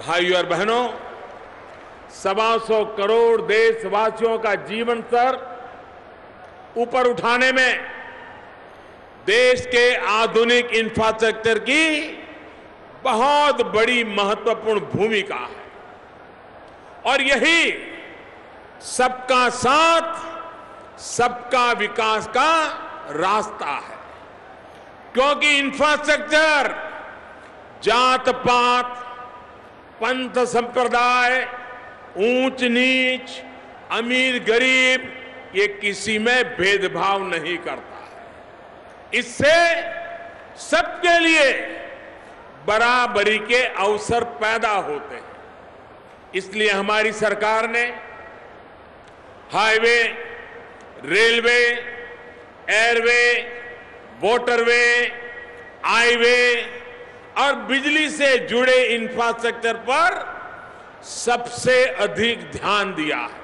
भाइयों और बहनों, 125 करोड़ देशवासियों का जीवन स्तर ऊपर उठाने में देश के आधुनिक इंफ्रास्ट्रक्चर की बहुत बड़ी महत्वपूर्ण भूमिका है और यही सबका साथ सबका विकास का रास्ता है। क्योंकि इंफ्रास्ट्रक्चर जात पात, पंथ संप्रदाय, ऊंच नीच, अमीर गरीब ये किसी में भेदभाव नहीं करता है। इससे सबके लिए बराबरी के अवसर पैदा होते हैं। इसलिए हमारी सरकार ने highway, railway, airway, waterway, i-way और बिजली से जुड़े इंफ्रास्ट्रक्चर पर सबसे अधिक ध्यान दिया है।